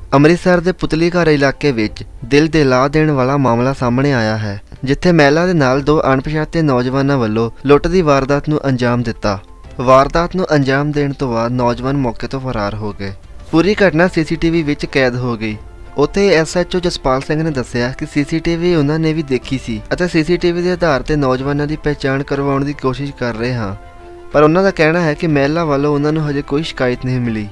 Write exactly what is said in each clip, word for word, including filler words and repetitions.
ਅੰਮ੍ਰਿਤਸਰ ਦੇ ਪੁਤਲੀ ਘਰ ਇਲਾਕੇ ਵਿੱਚ ਦਿਲ ਦਿਲਾ ਦੇਣ ਵਾਲਾ ਮਾਮਲਾ ਸਾਹਮਣੇ ਆਇਆ ਹੈ, ਜਿੱਥੇ ਮਹਿਲਾ ਦੇ ਨਾਲ ਦੋ ਅਣਪਛਾਤੇ ਨੌਜਵਾਨਾਂ ਵੱਲੋਂ ਲੁੱਟ ਦੀ ਵਾਰਦਾਤ ਨੂੰ ਅੰਜਾਮ ਦਿੱਤਾ। ਵਾਰਦਾਤ ਨੂੰ ਅੰਜਾਮ ਦੇਣ ਤੋਂ ਬਾਅਦ ਨੌਜਵਾਨ ਮੌਕੇ ਤੋਂ ਫਰਾਰ ਹੋ ਗਏ। ਪੂਰੀ ਘਟਨਾ ਸੀਸੀਟੀਵੀ ਵਿੱਚ ਕੈਦ ਹੋ ਗਈ। ਉੱਥੇ ਐਸਐਚਓ ਜਸਪਾਲ ਸਿੰਘ ਨੇ ਦੱਸਿਆ ਕਿ ਸੀਸੀਟੀਵੀ ਉਹਨਾਂ ਨੇ ਵੀ ਦੇਖੀ ਸੀ ਅਤੇ ਸੀਸੀਟੀਵੀ ਦੇ ਆਧਾਰ ਤੇ ਨੌਜਵਾਨਾਂ ਦੀ ਪਹਿਚਾਣ ਕਰਵਾਉਣ ਦੀ ਕੋਸ਼ਿਸ਼ ਕਰ ਰਹੇ ਹਾਂ, ਪਰ ਉਹਨਾਂ ਦਾ ਕਹਿਣਾ ਹੈ ਕਿ ਮਹਿਲਾ ਵੱਲੋਂ ਉਹਨਾਂ ਨੂੰ ਹਜੇ ਕੋਈ ਸ਼ਿਕਾਇਤ ਨਹੀਂ ਮਿਲੀ।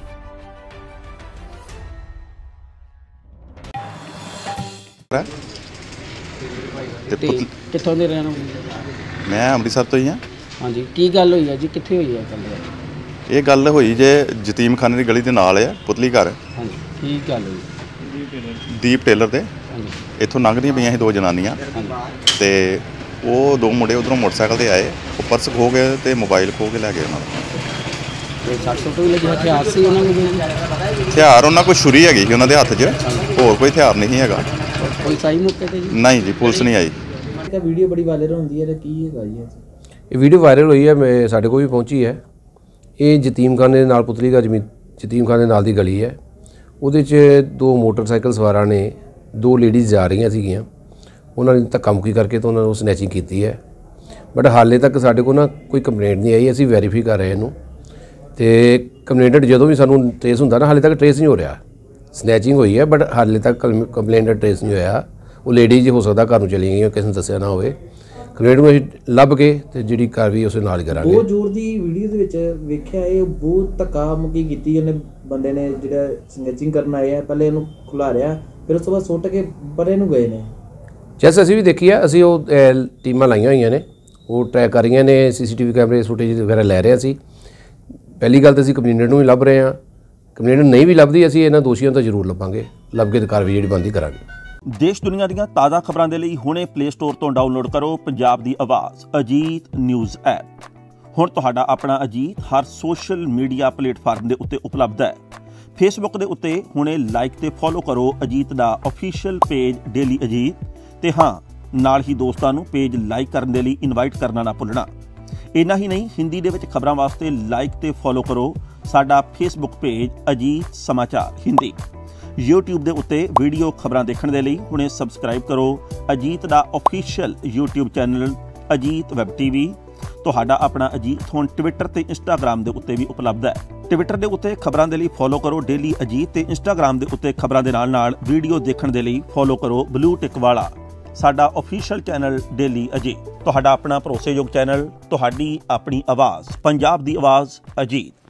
कित्थों दे रहने मैं अमृतसर तो ही हाँ। हाँ जी, की गल हुई है जी, कित्थे हुई है गल? ये गल हुई जे जतीम खाने की गली के नाल है पुतली घर। हाँ जी, की गल हुई? दीप टेलर दे इत्थों लंघदियां पईयां सी दो जनानियां ते वो दो मुंडे उधरों मोटरसाइकिल ते आए, वो पर्स खो गए ते मोबाइल खो के लै गए उन्होंने। हथियार उन्होंने कोई छुरी हैगी उन्होंने हत्थ च, होर कोई हथियार नहीं हैगा। पुलिस आई मौके ते जी? नहीं जी, पुलिस नहीं आई। वीडियो बड़ी वायरल होंदी है ते की हैगा जी? ये वीडियो वायरल हुई है, मैं साढ़े को भी पहुंची है। ये जतीम खाने नाल पुतली का जमीन जतीम खाने नाल दी गली है, ਉਹਦੇ 'ਚ दो मोटरसाइकिल सवारां ने दो लेडीज़ जा रही ਸੀਗੀਆਂ, ਉਹਨਾਂ ਨੇ ਧੱਕਾ ਮੁੱਕੀ ਕਰਕੇ ਤਾਂ ਉਹਨਾਂ ਨੂੰ ਸਨੈਚਿੰਗ ਕੀਤੀ ਹੈ। ਬਟ ਹਾਲੇ ਤੱਕ ਸਾਡੇ ਕੋਲ ਨਾ ਕੋਈ ਕੰਪਲੇਂਟ ਨਹੀਂ ਆਈ। ਅਸੀਂ ਵੈਰੀਫਾਈ ਕਰ ਰਹੇ ਇਹਨੂੰ ਤੇ ਕੰਪਲੇਂਟਡ ਜਦੋਂ ਵੀ ਸਾਨੂੰ ਟ੍ਰੇਸ ਹੁੰਦਾ ਨਾ, ਹਾਲੇ ਤੱਕ ਟ੍ਰੇਸ ਨਹੀਂ ਹੋ ਰਿਹਾ। ਸਨੈਚਿੰਗ ਹੋਈ ਹੈ ਬਟ ਹਾਲੇ ਤੱਕ ਕੰਪਲੇਂਟਡ ਟ੍ਰੇਸ ਨਹੀਂ ਹੋਇਆ। ਉਹ ਲੇਡੀਜ਼ ਹੋ ਸਕਦਾ ਘਰ ਨੂੰ ਚਲੀ ਗਈਆਂ, ਕਿਸੇ ਨੂੰ ਦੱਸਿਆ ਨਾ ਹੋਵੇ। ਕੰਪਲੇਂਟ ਨੂੰ ਅਸੀਂ ਲੱਭ ਕੇ ਤੇ ਜਿਹੜੀ ਕਾਰਵਾਈ ਉਸ ਨਾਲ ਕਰਾਂਗੇ। ਬਹੁਤ ਜ਼ੋਰ ਦੀ ਵੀਡੀਓ ਦੇ ਵਿੱਚ ਵੇਖਿਆ, ਇਹ ਬਹੁਤ ਧੱਕਾ ਮੁੱਕੀ ਕੀਤੀ ਉਹਨੇ ਬੰਦੇ ਨੇ, ਜਿਹੜਾ ਸਨੈਚਿੰਗ ਕਰਨ ਆਇਆ ਪਹਿਲੇ ਇਹਨੂੰ ਖੁਲਾਰਿਆ, ਫਿਰ ਉਸ ਤੋਂ ਬਾਅਦ ਸੁੱਟ ਕੇ ਪਰੇ ਨੂੰ ਗਏ ਨੇ। ਜੈਸੇ ਅਸੀਂ ਵੀ ਦੇਖੀ ਆ, ਅਸੀਂ ਉਹ ਟੀਮਾਂ ਲਾਈਆਂ ਹੋਈਆਂ ਨੇ, ਉਹ ਟਰੈਕ ਕਰ ਰਹੀਆਂ ਨੇ, ਸੀਸੀਟੀਵੀ ਕੈਮਰੇ ਫੁਟੇਜ ਵਗੈਰਾ ਲੈ ਰਹੇ ਸੀ। ਪਹਿਲੀ ਗੱਲ ਤਾਂ ਅਸੀਂ ਕੰਪਲੇਂਟ ਨੂੰ ਵੀ ਲੱਭ ਰਹੇ ਹਾਂ, ਕੰਪਲੇਂਟ ਨਹੀਂ ਵੀ ਲੱਭਦੀ ਅਸੀਂ ਇਹਨਾਂ ਦੋਸ਼ੀਆਂ ਤੋਂ ਜ਼ਰੂਰ ਲੱਭਾਂਗੇ, ਲੱਭ ਕੇ ਕਾਰਵਾਈ ਜਿਹੜੀ ਬਣਦੀ ਕਰਾਂਗੇ। देश दुनिया ਦੀਆਂ ਤਾਜ਼ਾ ਖਬਰਾਂ ਦੇ ਲਈ ਹੁਣੇ ਪਲੇ ਸਟੋਰ ਤੋਂ ਡਾਊਨਲੋਡ ਕਰੋ ਪੰਜਾਬ ਦੀ ਆਵਾਜ਼ ਅਜੀਤ ਨਿਊਜ਼ ਐਪ। ਹੁਣ ਤੁਹਾਡਾ ਆਪਣਾ ਅਜੀਤ ਹਰ ਸੋਸ਼ਲ ਮੀਡੀਆ ਪਲੇਟਫਾਰਮ ਦੇ ਉੱਤੇ ਉਪਲਬਧ ਹੈ। ਫੇਸਬੁੱਕ ਦੇ ਉੱਤੇ ਹੁਣੇ ਲਾਈਕ ਤੇ ਫੋਲੋ ਕਰੋ ਅਜੀਤ ਦਾ ਅਫੀਸ਼ੀਅਲ ਪੇਜ ਡੇਲੀ ਅਜੀਤ, ਤੇ ਹਾਂ ਨਾਲ ਹੀ ਦੋਸਤਾਂ ਨੂੰ ਪੇਜ ਲਾਈਕ ਕਰਨ ਦੇ ਲਈ ਇਨਵਾਈਟ ਕਰਨਾ ਨਾ ਭੁੱਲਣਾ। ਇੰਨਾ ਹੀ ਨਹੀਂ, ਹਿੰਦੀ ਦੇ ਵਿੱਚ ਖਬਰਾਂ ਵਾਸਤੇ ਲਾਈਕ ਤੇ ਫੋਲੋ ਕਰੋ ਸਾਡਾ ਫੇਸਬੁੱਕ ਪੇਜ ਅਜੀਤ ਸਮਾਚਾਰ ਹਿੰਦੀ। YouTube ਦੇ ਉੱਤੇ ਵੀਡੀਓ ਖਬਰਾਂ ਦੇਖਣ ਦੇ ਲਈ ਹੁਣੇ ਸਬਸਕ੍ਰਾਈਬ ਕਰੋ ਅਜੀਤ ਦਾ official YouTube channel Ajit web TV. ਤੁਹਾਡਾ ਆਪਣਾ ਅਜੀਤ ਹੁਣ ਟਵਿੱਟਰ ਤੇ ਇੰਸਟਾਗ੍ਰਾਮ ਦੇ ਉੱਤੇ ਵੀ ਉਪਲਬਧ ਹੈ। ਟਵਿੱਟਰ ਦੇ ਉੱਤੇ ਖਬਰਾਂ ਦੇ ਲਈ ਫੋਲੋ ਕਰੋ ਡੇਲੀ ਅਜੀਤ, ਤੇ ਇੰਸਟਾਗ੍ਰਾਮ ਦੇ ਉੱਤੇ ਖਬਰਾਂ ਦੇ ਨਾਲ ਨਾਲ ਵੀਡੀਓ ਦੇਖਣ ਦੇ ਲਈ ਫੋਲੋ ਕਰੋ ਬਲੂ ਟਿਕ ਵਾਲਾ ਸਾਡਾ ਅਫੀਸ਼ੀਅਲ ਚੈਨਲ ਡੇਲੀ ਅਜੀਤ। ਤੁਹਾਡਾ ਆਪਣਾ ਭਰੋਸੇਯੋਗ ਚੈਨਲ, ਤੁਹਾਡੀ ਆਪਣੀ ਆਵਾਜ਼, ਪੰਜਾਬ ਦੀ ਆਵਾਜ਼ ਅਜੀਤ।